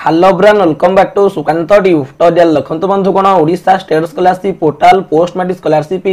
Hello ब्रान welcome back to Sukant tutorial. देखंतु बंधुगण Odisha state scholarship portal post matric scholarship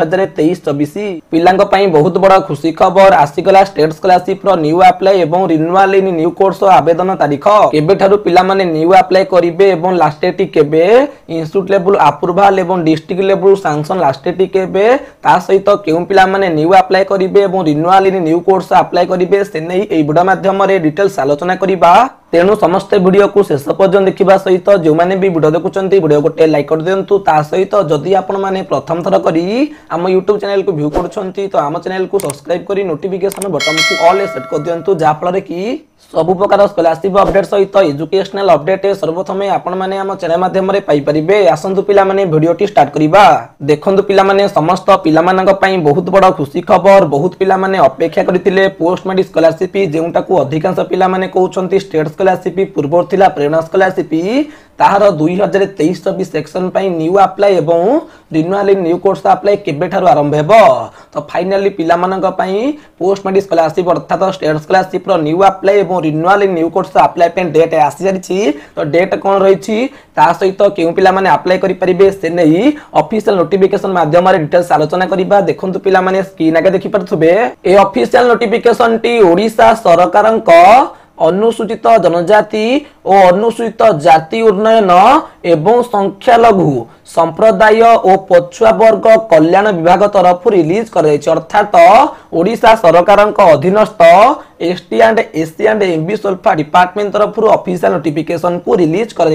2023-24 पिलांक पई बहुत बड़ा खुशी खबर आसीगला। स्टेट स्कॉलरशिप रो न्यू अप्लाई एवं रिन्यूअल इन न्यू कोर्स आवेदन तारीख केबे ठारू पिला माने न्यू अप्लाई करिवे एवं लास्ट डेट केबे, इंस्टीट्यूट लेवल अप्रूवल एवं district level sanction last date केबे, ता सहित केउ पिला माने न्यू अप्लाई करिवे एवं renewal in new course apply करिवे से नै एई वीडियो माध्यम रे डिटेल्स आलोचना करिबा। तेणु समस्त वीडियो को शेष पर्यंत देखा सहित जो मैंने भी वीडियो देखुं वीडियो गोटे लाइक कर दिंतु। ता सहित जदि आपण मैंने प्रथम थर करी आम यूट्यूब चैनल को व्यू करुछंती तो आम चैनल को सब्सक्राइब करी नोटिफिकेशन बटन को ऑल सेट कर दिंतु, जहा फल कि सब प्रकार स्कॉलरशिप अपडेट सहित एजुकेशनल अपडेट सर्वप्रथम आपण माने आम चैनल माध्यम रे पाई परिबे। आसंतु पिला माने वीडियोटी स्टार्ट करिबा। देखंतु पिला माने समस्त पिला मानक पई बहुत बड़ा खुशी खबर। बहुत पिला माने अपेक्षा करथिले पोस्ट मैट्रिक स्कॉलरशिप जेउटा को अधिकांश पिला माने कहउछंती स्टेट स्कॉलरशिप पूर्व थिला प्रेरणा स्कॉलरशिप ताहार 2023-24 सेक्शन पई न्यू अप्लाई एवं renewal in new course apply केबे ठारू आरंभ हेबो। तो फाइनली पिला मानक पई पोस्ट मैट्रिक स्कॉलरशिप अर्थात स्टेट स्कॉलरशिप रो न्यू अप्लाई एवं renewal in new course apply पे डेट आसी जारिछि। तो डेट कोन रहिछि ता सहित केउ पिला माने अप्लाई करि परिबे से नै ऑफिशियल नोटिफिकेशन माध्यम रे डिटेल्स आलोचना करिबा। देखंतु पिला माने स्क्रीन आगे देखि परथुबे ए ऑफिशियल नोटिफिकेशन टी ओडिशा सरकारक अनुसूचित जनजाति और अनुसूचित जाति उन्नयन एवं संख्यालघु संप्रदाय और पछुआ वर्ग कल्याण विभाग तरफ रिलीज कर अर्थात ओडिशा सरकार अधीनस्थ ST and SC and MB सोल्फा डिपार्टमेंट तरफ ऑफिशियल नोटिफिकेशन को रिलीज कर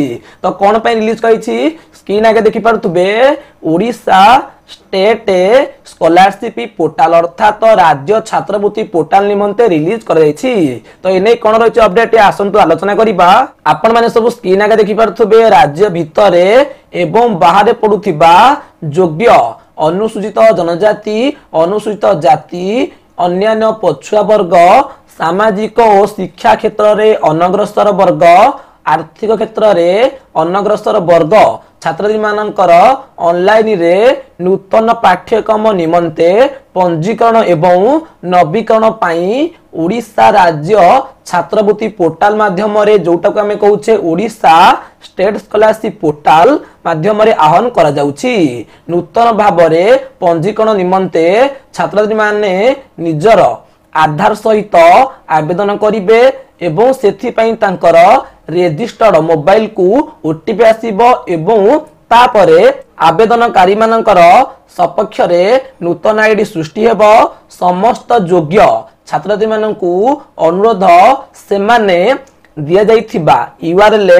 तो कौन पे रिलीज कर स्क्रीन आगे देखि पारथुबे ओडिशा स्टेट स्कॉलरशिप पोर्टल अर्थात राज्य छात्रवृत्ति पोर्टल निमंते रिलीज कर तो एने कौन रही अपडेट आसंतु आलोचना करिबा। आपण माने सब स्क्रीन आगे देखि पारथुबे राज्य भितरे एवं बाहर पडुथिबा योग्य अनुसूचित जनजाति अनुसूचित जाति अन्यान्य पछुआ वर्ग सामाजिक और शिक्षा क्षेत्र रे अनग्रसर वर्ग आर्थिक क्षेत्र रे अनग्रसर वर्ग छात्रछात्री मानकर ऑनलाइन रे नूतन पाठ्यक्रम निमंते पंजीकरण एवं नवीकरण पाई ओडिशा राज्य छात्रवृत्ति पोर्टल माध्यम रे जोटा को हमें कहूचे ओडिशा स्टेट स्कॉलरशिप पोर्टल माध्यम रे आह्वान करा जाउची। नूतन भाव रे पंजीकरण निमंते छात्रछात्री माने निजर आधार सहित आवेदन करिवे एवं सेथि पई तांकर रेजिस्टर्ड मोबाइल को ओटीपी आसीबो एवं तापरे आवेदनकारी मानकर सपक्ष रे नूतन आईडी सृष्टि हेबो। समस्त योग्य छात्रछात्री मानकू अनुरोध से माने दिया जाइथिबा यूआरएल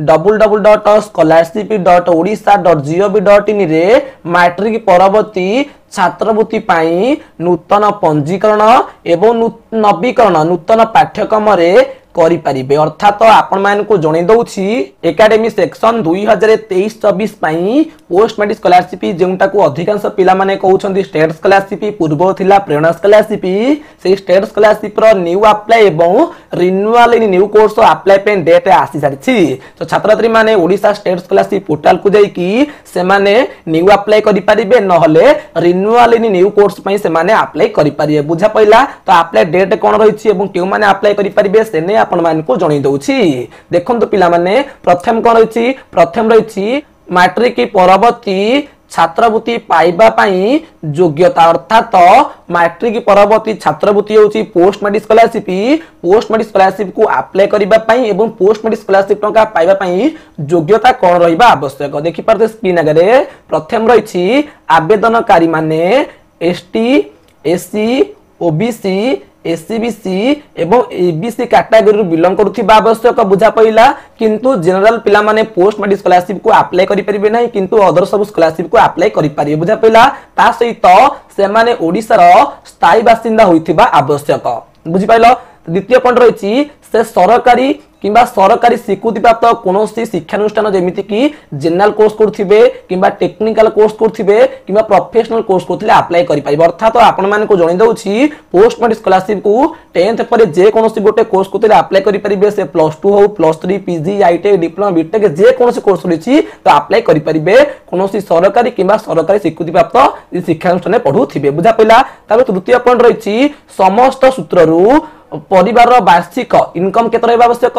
www.scholarship.odisha.gov.in रे मैट्रिक परवर्ती छात्रवृत्ति पाई नूतन पंजीकरण एवं नवीकरण नूतन पाठ्यक्रम रे करि परिबे। अर्थात आपण मान को जणे दउछि एकेडमी सेक्शन 2023-24 पई पोस्ट मैट्रिक स्कॉलरशिप जेउटा को अधिकांश पिला माने कहउछंती स्टेट स्कॉलरशिप पूर्व थिला प्रेरणा स्कॉलरशिप से स्टेट स्कॉलरशिप रो न्यू अप्लाई एवं renewal in new course apply पे डेट आसी सारिछि। तो छात्रछात्री माने ओडिशा स्टेट स्कॉलरशिप पोर्टल को जाई कि से माने न्यू अप्लाई करि परिबे नहले रिन्यूअल इन न्यू कोर्स पई से माने अप्लाई करि परिबे। बुझा पइला। तो अप्लाई डेट कोन रहिछि एवं केउ माने अप्लाई करि परिबे से ने आपण मान को जणी दउछि। देखंतु पिला माने प्रथम कोन रहिछि प्रथम रहिछि मैट्रिक परवर्ती छात्रवृत्ति पाइबा पाई योग्यता अर्थात मैट्रिक परवर्ती छात्रवृत्ति होछि पोस्ट मैट्रिक स्कॉलरशिप को अप्लाई करिबा पाई एवं पोस्ट मैट्रिक स्कॉलरशिप टंका पाइबा पाई योग्यता कोन रहिबा आवश्यक देखि पारते स्क्रीन आगे। प्रथम रहिछि आवेदनकारी माने एसटी एससी ओबीसी एससीबीसी एवं एबीसी कैटेगरी बिलोंग करुथिबा आवश्यक। बुझा पइला। किंतु जनरल पिला माने पोस्ट मैट्रिक स्कॉलरशिप को अप्लाई करि परिबे नै किंतु अदर सब स्कॉलरशिप को अप्लाई करि परिबे। बुझा पइला। ता सहित से माने ओडिसा रो स्थायी बासिंदा होइथिबा आवश्यक। बुझि पाइलो। द्वितीय पॉइंट रहिछि से सरकारी किंबा सरकारी स्वीकृति प्राप्त कोनोसी शिक्षानुष्ठान जेमिति कि जनरल कोर्स करथिबे किंबा टेक्निकल कोर्स करथिबे किंबा प्रोफेशनल कोर्स करथिले अप्लाई करि पाइबो। अर्थात आपण मान को जणि दउछि पोस्ट मैट्रिक स्कॉलरशिप को 10th पर जे कोनोसी गोटे कोर्स करथिले अप्लाई करि परिबे से +2 हो +3 पीजी आईटी डिप्लोमा बीटेक जे कोनोसी कोर्स रहिछि तो अप्लाई करि परिबे कोनोसी सरकारी किंबा सरकारी स्वीकृति प्राप्त शिक्षानुष्ठान पढुथिबे। बुझा पइला। तबे तृतीय पॉइंट रहिछि समस्त सूत्ररू परिवार वार्षिक इनकम केते रहबा आवश्यक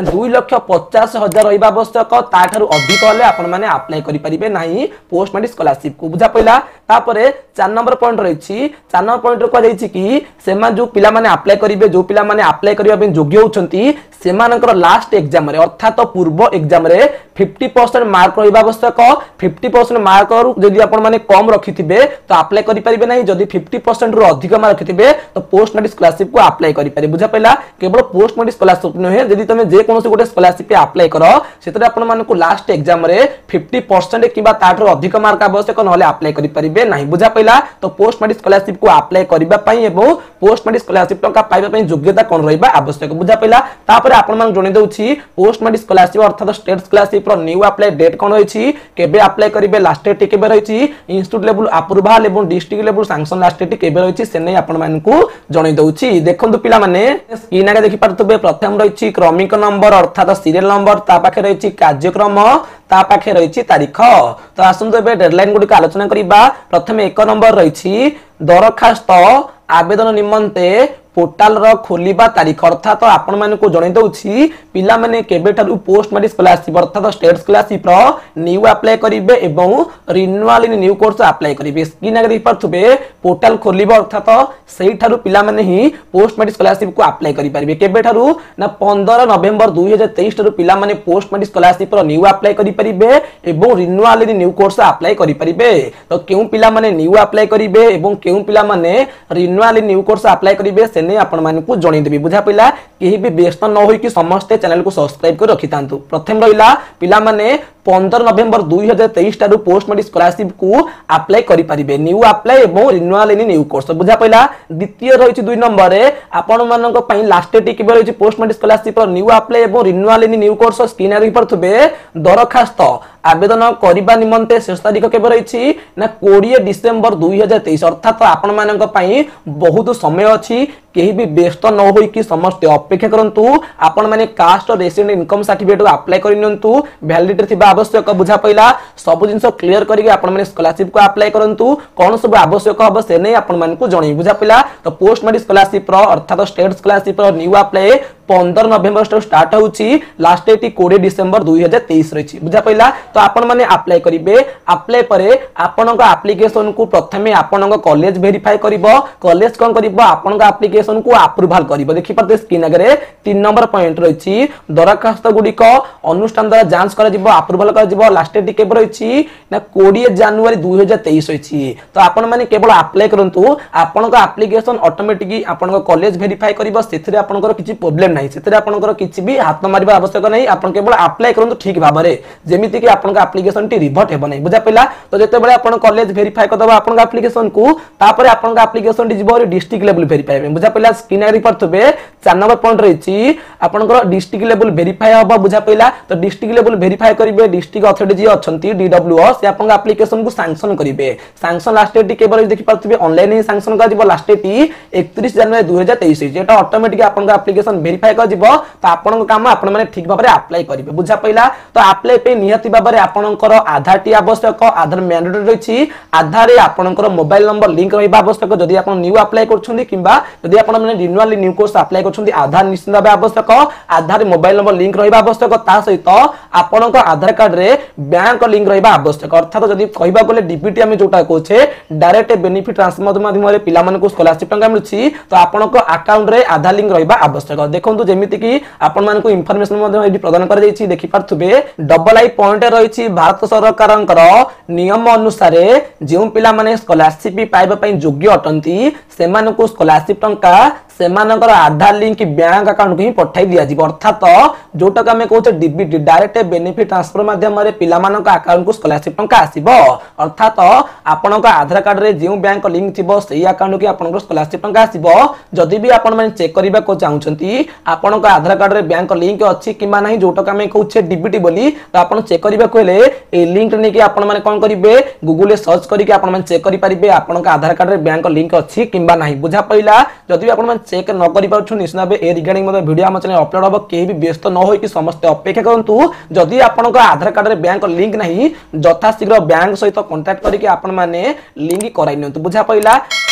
2,50,000 रहबा आवश्यक ताठारु अधिक होले आपण माने अप्लाई करि परिबे नाही पोस्ट मैट्रिक स्कॉलरशिप को बुझा पहिला। तापरे 4 नंबर पॉइंट रहिछि 4 नंबर पॉइंट को जाइछि कि सेमा जो पिला माने अप्लाई करिवे जो पिला माने अप्लाई करिवा पे योग्य होचंती सेमानकर लास्ट एग्जाम रे अर्थात पूर्व एग्जाम रे 50% मार्क रहबा आवश्यक 50% मार्क जदि आपण माने कम रखिथिबे तो अप्लाई करि परिबे नाही जदि 50% रु अधिक मार्क रखिथिबे तो पोस्ट मैट्रिक स्कॉलरशिप को अप्लाई करि परिबे बुझा पहिला। केवल पोस्ट मैट्रिक स्कॉलरशिप नहे जदि तमे जे कोनोसी गोटे स्कॉलरशिप पे अप्लाई करो सेतरे आपण मानकु लास्ट एग्जाम रे 50% किबा ताठरो अधिक मार्क आवश्यक नहले अप्लाई करि परिबे नाही बुझा पहिला। तो पोस्ट मैट्रिक स्कॉलरशिप को अप्लाई करिबा पई एवं पोस्ट मैट्रिक स्कॉलरशिप टका पाइबा पई योग्यता कोन रहबा आवश्यक बुझा पहिला। तापर आपण मान जणे दउछि पोस्ट मैट्रिक स्कॉलरशिप अर्थात स्टेट स्कॉलरशिप रो न्यू अप्लाई डेट कोन होइछि केबे अप्लाई करिवे लास्ट डेट केबे रहिछि इंस्टीट्यूट लेवल अप्रूवल एवं district level sanction last date केबे रहिछि से नै आपण मानकु जणे दउछि। देखंतु पिला माने स्क्रीन आगे देखि पारतबे प्रथम रहिछि क्रमिक नंबर अर्थात सीरियल नंबर ता पाखे रहिछि कार्यक्रम ता पाखे रहिछि तारीख। तो आसंतु एबे डेडलाइन गुडी आलोचना करिबा। प्रथम 1 नंबर रहिछि दरखास्त आवेदन निमंते पोर्टाल रो खोलिबा तारीख अर्थात आपण माने को जणे दउछि पिला माने केबे थारु पोस्ट मैट्रिक स्कॉलरशिप अर्थात स्टेट स्कॉलरशिप रो न्यू अप्लाई करिवे एवं renewal in new course apply करिवे। स्क्रीन आगे देख पारथुबे पोर्टाल खोलिबा अर्थात सेही थारु पिला माने ही पोस्ट मैट्रिक स्कॉलरशिप को अप्लाई करि परिबे केबे थारु ना 15 नवेम्बर 2023 थारु पिला माने पोस्ट मैट्रिक स्कॉलरशिप रो न्यू अप्लाई करि परिबे एवं renewal in new course apply करि परिबे। तो केउ पिला माने न्यू अप्लाई करिवे एवं केउ पिला माने renewal in new course apply करिवे सेने आपण मानकु जणी देबी बुझा पहिला। केही भी व्यस्त न होई कि समस्त चैनल को सब्सक्राइब कर रखि तांतु। प्रथम रहिला पिला माने 15 नवेम्बर 2023 टारु पोस्ट मैट्रिक स्कॉलरशिप को अप्लाई करि परिबे न्यू अप्लाई एवं रिन्युअल इन न्यू कोर्स बुझा पहिला। द्वितीय रहिछि 2 नंबर रे आपण मानक पई लास्ट डेट केबे रहिछि post matric scholarship new apply एवं renewal in new course screen रे परथुबे दरखास्त आवेदन करिबा निमंते शेष तारीख केबे रहिछि ना 20 डिसेंबर 2023 अर्थात आपण मानक पई बहुत समय अछि केही भी व्यस्त न होई कि समस्त अपेक्षा करंतु आपण माने caste resident income certificate apply करिनंतु वैलिडिटी थिबा आवश्यक बुझा पहिला। सब जिंस क्लियर करिके आपण माने स्कॉलरशिप को अप्लाई करंतु कोन सब आवश्यक हबो से नै आपण मानकु जणी बुझा पहिला। तो पोस्ट मैट्रिक स्कॉलरशिप रो अर्थात स्टेट स्कॉलरशिप रो न्यू अप्लाई 15 नवेम्बर स्टार्ट होउची लास्ट डेट 20 डिसेंबर 2023 रहिछि बुझा पहिला। तो आपण माने अप्लाई करिवे अप्लाई परे आपनक एप्लीकेशन को प्रथमे आपनक कॉलेज वेरीफाई करिवो कॉलेज कोन करिवो आपनक एप्लीकेशन को अप्रूवल करिवो। देखि परते स्क्रीन आगे 3 नंबर पॉइंट रहिछि दरखास्त गुडी को अनुष्ठान द्वारा जांच करा जिवो अप्रूवल करा जिवो लास्ट डेट केबे रहिछि ना 20 जनवरी 2023 रहिछि। तो आपण माने केवल अप्लाई करंतु आपनक एप्लीकेशन ऑटोमेटिकली आपनक कॉलेज वेरीफाई करिवो सेथिरे आपनकर किछि प्रॉब्लम नाही सेथिरे आपनकर किछि भी हाथ मारिबा आवश्यक नाही आपण केवल अप्लाई करंतु ठीक भाबरे जेमिति कि आपनक एप्लीकेशन टी रिवर्ट हेबो नाही बुझा पहिला। तो जते बेले आपण कॉलेज वेरीफाई करदबा आपनक एप्लीकेशन को तापरे आपनक एप्लीकेशन टी जिवो डिस्ट्रिक्ट लेवल वेरीफाई बुझा पहिला। स्क्रीन रे परथबे 4 नंबर पॉइंट रहिछि आपनकर डिस्ट्रिक्ट लेवल वेरीफाई हबो बुझा पहिला। तो डिस्ट्रिक्ट लेवल वेरीफाई करिवे डिस्ट्रिक्ट अथॉरिटी जे अछंती डीडब्ल्यूओ से आपनक एप्लीकेशन को सैंक्शन करिवे। सैंक्शन लास्ट डेट केवल देखि परथबे ऑनलाइन ही सैंक्शन का जिवो लास्ट डेट 31 जनवरी 2023 जेटा ऑटोमेटिक आपनक एप्लीकेशन वेरीफाई कर जिवो। तो आपनक काम आपण माने ठीक भाबरे अप्लाई करिवे बुझा पहिला। तो अप्लाई पे नियति भाबरे आपनकर आधार टी आवश्यक आधार मैंडेटरी रहिछि आधार रे आपनकर मोबाइल नंबर लिंक रहबा आवश्यक जदि आपण न्यू अप्लाई करछुंदी किबा जदि आपण माने रिन्युअल न्यू कोर्स अप्लाई करछुंदी आधार निश्चित भाबे आवश्यक आधार मोबाइल नंबर लिंक रहबा आवश्यक ता सहित आपनक आधार कार्ड रे बैंक लिंक रहबा आवश्यक अर्थात जदि कहिबा गले डीबीटी हम जोटा कोछे डायरेक्ट बेनिफिट ट्रांसफर माध्यम रे पिला माने को स्कॉलरशिप टंका मिलछि तो आपनक अकाउंट रे आधार लिंक रहबा आवश्यक। देखंतु जेमिति कि आपण माने को इंफॉर्मेशन माध्यम एडी प्रदान कर जायछि देखि पारथुबे डबल आई पॉइंट रहिछि भारत सरकारंकर नियम अनुसार जेउ पिला माने स्कॉलरशिप पाइबा पई योग्य अटंती सेमान को स्कॉलरशिप टंका सेमानकर आधार लिंक बैंक अकाउंट को ही पठाई दिया जिवो अर्थात जोटा का मैं कहूचे डीबीटी डायरेक्ट बेनिफिट ट्रांसफर माध्यम रे पिला मानक अकाउंट को स्कॉलरशिप टंका आसीबो अर्थात आपनक आधार कार्ड रे जेउ बैंक लिंक थिबो सेही अकाउंट के आपनक स्कॉलरशिप टंका आसीबो। जदि भी आपण माने चेक करबा को चाहुचंती आपनक आधार कार्ड रे बैंक लिंक अछि किबा नाही जोटा का मैं कहूचे डीबीटी बोली तो आपण चेक करबा कोले ए लिंक ने कि आपण माने कोन करिवे गूगल रे सर्च करी कि आपण माने चेक करि परिबे आपनक आधार कार्ड रे बैंक लिंक अछि किबा नाही बुझा पहिला। जदि भी आपण माने चेक न करि पाछु निश्चित भाबे ए रिगार्डिंग मते वीडियो हम चैनल अपलोड होबो केही भी व्यस्त न होई कि समस्त अपेक्षा करंतु जदि आपनक आधार कार्ड रे बैंक लिंक नाही यथा शीघ्र बैंक सहित कांटेक्ट करी कि आपण माने लिंक कराइ नंतु बुझा पहिला।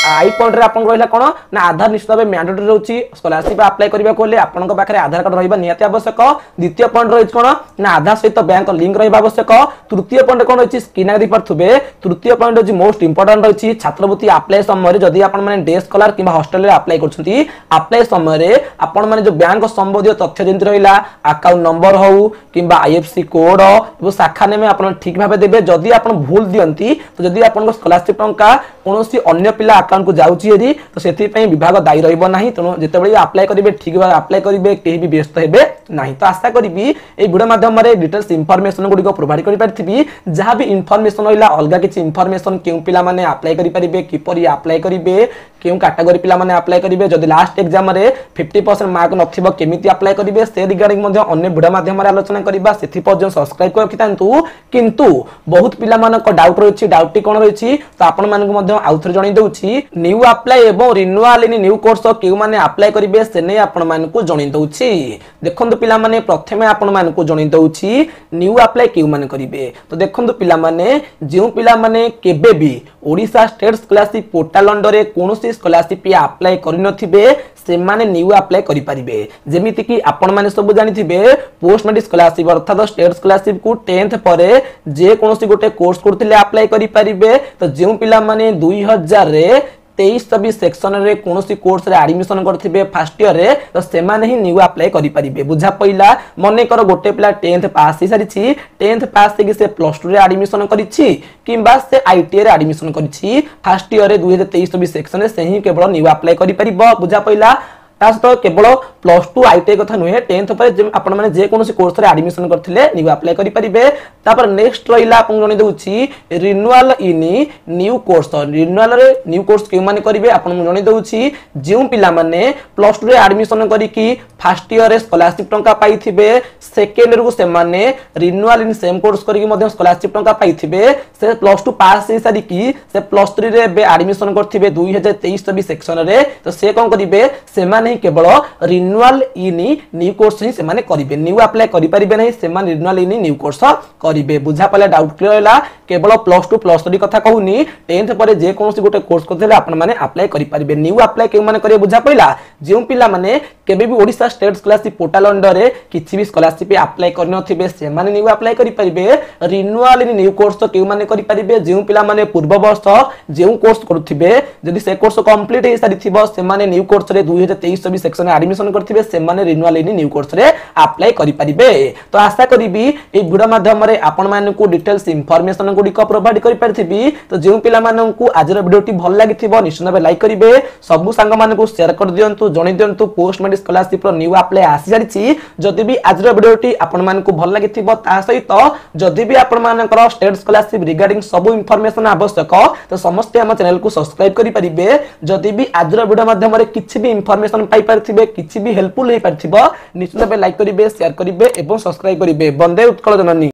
आई पॉइंट रे आपन रहिला कोन ना आधार निश्चित भाबे मैंडेटरी रहउची स्कॉलरशिप अप्लाई करबा को ले आपन पाखे आधार कार्ड रहिबा नियति आवश्यक। द्वितीय पॉइंट रहि कोन ना आधार सहित बैंक लिंक रहिबा आवश्यक। तृतीय पॉइंट कोन अछि स्क्रीन आदि परथुबे। तृतीय पॉइंट अछि मोस्ट इंपोर्टेंट रहि छात्रवृत्ति अप्लाई समय जदि आपन माने डे स्कॉलर किबा हॉस्टल रे अप्लाई करछंती अप्लाई समय रे आपन माने जो बैंक संबंधित तथ्य जेंति रहिला अकाउंट नंबर हो किबा आईएफसी कोड एवं शाखा ने में आपन ठीक भाबे देबे। जदि आपन भूल दियंती तो जदि आपन स्कॉलरशिप टंका कोनोसी अन्य पिला अकाउंट को जाउची यदि तो सेति पई विभाग दायी रहइबो नाही। तनो जेतेबेले अप्लाई करिवे ठीक भाबे अप्लाई करिवे केही भी व्यस्त हेबे नाही। तो आशा करिबी ए वीडियो माध्यम रे डिटेल्स इंफॉर्मेशन गुडी को प्रोवाइड करि परथिबी। जहां भी इंफॉर्मेशन होइला अलगा किछि इंफॉर्मेशन केउ पिला माने अप्लाई करि परिबे किपरि अप्लाई करिवे केउ कैटेगरी पिला माने अप्लाई करिवे जदि लास्ट एग्जाम रे 50% मार्क नथिबो केमिति अप्लाई करिवे से रिगार्डिंग मध्ये अन्य वीडियो माध्यम रे आलोचना करिबा। सेति पर्यंत सब्सक्राइब कर रखितांतु। किंतु बहुत पिला मानक डाउट रहिछि डाउट कोन रहिछि तो आपन मानक मध्ये आउथर जणै दउछि न्यू अप्लाई एवं रिन्यूअल इन न्यू कोर्स केउ माने अप्लाई करिवे से नै आपन मानक जणै दउछि। देखंतु पिला माने प्रथमे आपन मानक जणै दउछि न्यू अप्लाई केउ माने करिवे। तो देखंतु पिला माने जेउ पिला माने केबे भी Odisha state scholarship portal under रे कोनोसी स्कॉलरशिप अप्लाई करि नथिबे से माने न्यू अप्लाई करि परिबे। जेमिति कि आपन माने सब जानिथिबे पोस्ट मैट्रिक स्कॉलरशिप अर्थात स्टेट स्कॉलरशिप को 10th परे जे कोनोसी गोटे कोर्स करथिले अप्लाई करि परिबे। तो जेउ पिला माने 2000 रे 23-24 सेक्शन रे कोनोसी कोर्स रे एडमिशन करथिबे फर्स्ट ईयर रे तो से माने ही न्यू अप्लाई करि परिबे। बुझा पइला मने कर गोटे पिला 10th पास ही सारिछि 10th पास से कि से प्लस 2 रे एडमिशन करिछि किबा से आईटीआई रे एडमिशन करिछि फर्स्ट ईयर रे 2023-24 सेक्शन रे से ही केवल न्यू अप्लाई करि परिबो। बुझा पइला तो केवल प्लस 2 आईटीआई कथा नुहे 10th पर आपण माने जे कोनोसी कोर्स रे एडमिशन करथिले न्यू अप्लाई करि परिबे। तापर नेक्स्ट रहिला आपण जणे दउछि renewal in new course. Renewal रे न्यू कोर्स के माने करिवे आपण जणे दउछि जेउ पिला माने प्लस 2 रे एडमिशन करिकि फर्स्ट ईयर रे स्कॉलरशिप टंका पाइथिबे सेकेंड ईयर को से माने रिन्यूअल इन सेम कोर्स करिकि मध्ये स्कॉलरशिप टंका पाइथिबे से प्लस 2 पास हे सारिकि से प्लस 3 रे बे एडमिशन करथिबे 2023-24 सेक्शन रे तो से कोन करिवे से माने केवल रिन्यूअल इन न्यू कोर्स ही से माने करिवे न्यू अप्लाई करि परिबे नहीं से माने रिन्यूअल इन न्यू कोर्स करिवे। बुझा पले डाउट क्लियर होला केवल प्लस 2 प्लस 3 कथा कहूनी 10th परे जे कोनोसी गोटे कोर्स करथिले आपण माने अप्लाई करि परिबे। न्यू अप्लाई के माने करिवे बुझा पइला जेउ पिला माने केबे भी Odisha state scholarship portal under रे किछि भी स्कॉलरशिप अप्लाई करन नथिबे से माने न्यू अप्लाई करि परिबे। रिन्यूअल इन न्यू कोर्स के माने करि परिबे जेउ पिला माने पूर्व वर्ष जेउ कोर्स करथिबे जदि से कोर्स कंप्लीट हे सारिथिबो से माने न्यू कोर्स रे 2023-24 सेक्शन एडमिशन करथिबे से माने रिन्यूअल इन न्यू कोर्स रे अप्लाई करि परिबे। तो आशा करिबी ए वीडियो माध्यम रे आपण मानकु डिटेल्स इंफॉर्मेशन गुडी को प्रोवाइड करि परथिबी। तो जेउ पिला मानकु आजर वीडियोटी भल लागिथिबो निश्चित भाबे लाइक करिवे सब सांग मानकु शेयर कर दियंतु जणै दियंतु पोस्ट मैट्रिक स्कॉलरशिप रो न्यू अप्लाई आसी जारिछि। जदि भी आजर वीडियोटी आपण मानकु भल लागिथिबो ता सहित जदि भी आपण मानकर स्टेट स्कॉलरशिप रिगार्डिंग सब इंफॉर्मेशन आवश्यक तो समस्त हम चैनल को सब्सक्राइब करि परिबे। जदि भी आजर वीडियो माध्यम रे किछि भी इंफॉर्मेशन पाई परथिबे किछि भी हेल्पफुल हे परथिबो निश्चित भाबे लाइक करिवे शेयर करिवे एवं सब्सक्राइब करिवे। वंदे उत्कल जननी।